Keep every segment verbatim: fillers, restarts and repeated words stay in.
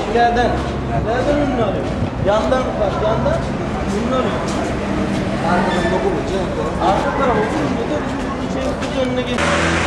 Tekerden. Nereden ünlü arıyor? Yandan bak, yandan ünlü arıyor. Arkadan dokununca Arka tarafa oturunca da bizim şey kız önüne geçiyor.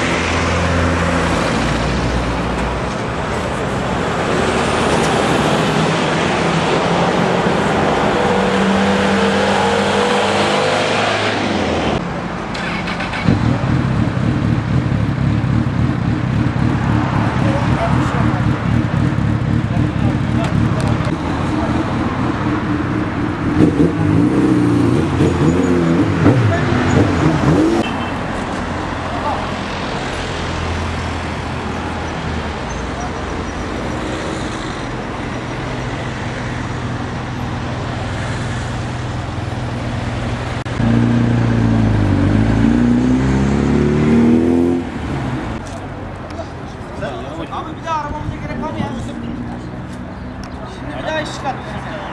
Abi bir daha aramamıza gerek var mı ya? Şimdi bir daha iş çıkartmayacağız ya.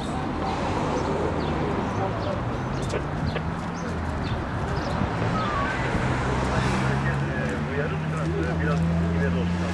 Yarım sırası biraz ileri olsun.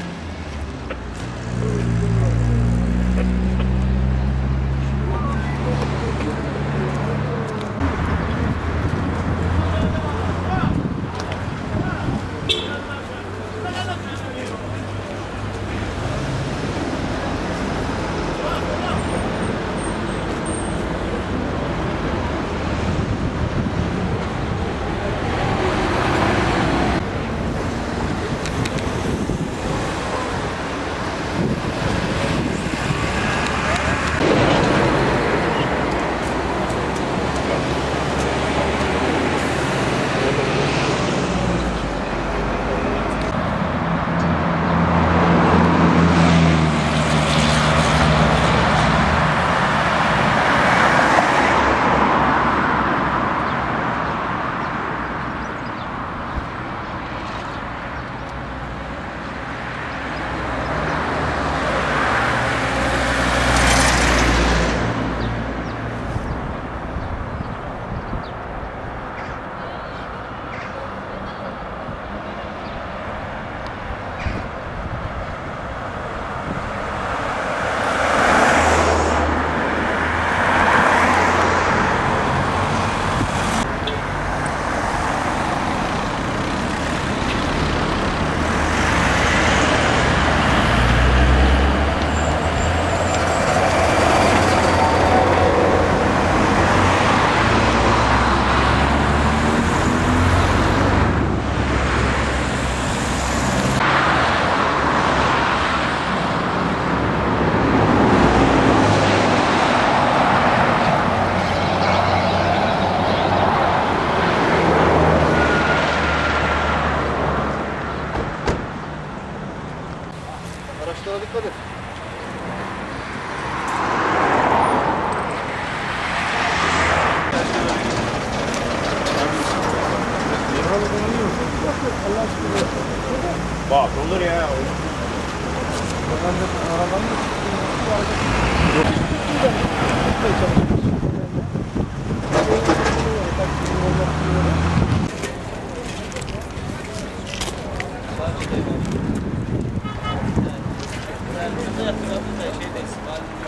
araçlara dikkat et. Bak olur ya. Şeydeyiz.